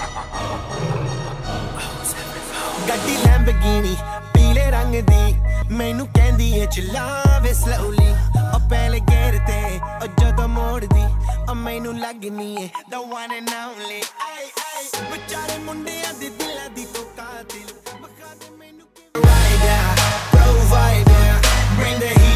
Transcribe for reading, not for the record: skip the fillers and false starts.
ਗੱਡੀ ਲੈਂਬਗੀਨੀ ਪੀਲੇ ਰੰਗ ਦੀ ਮੈਨੂੰ ਕਹਿੰਦੀ ਏ ਚਲਾਵੇ slowly ਉਹ ਪਹਿਲੇ ਗੇਰ ਤੇ ਉਹ ਜਦੋਂ ਮੋੜਦੀ ਉਹ ਮੈਨੂੰ ਲੱਗਨੀ ਏ the one and only ਵਿਚਾਰੇ ਮੁੰਡਿਆਂ ਦੇ ਦਿਲਾਂ ਦੀ ਤੂੰ ਕਾਤਿਲ ਵਿਖਾ ਦੇ ਮੈਨੂੰ rider provider bring the heat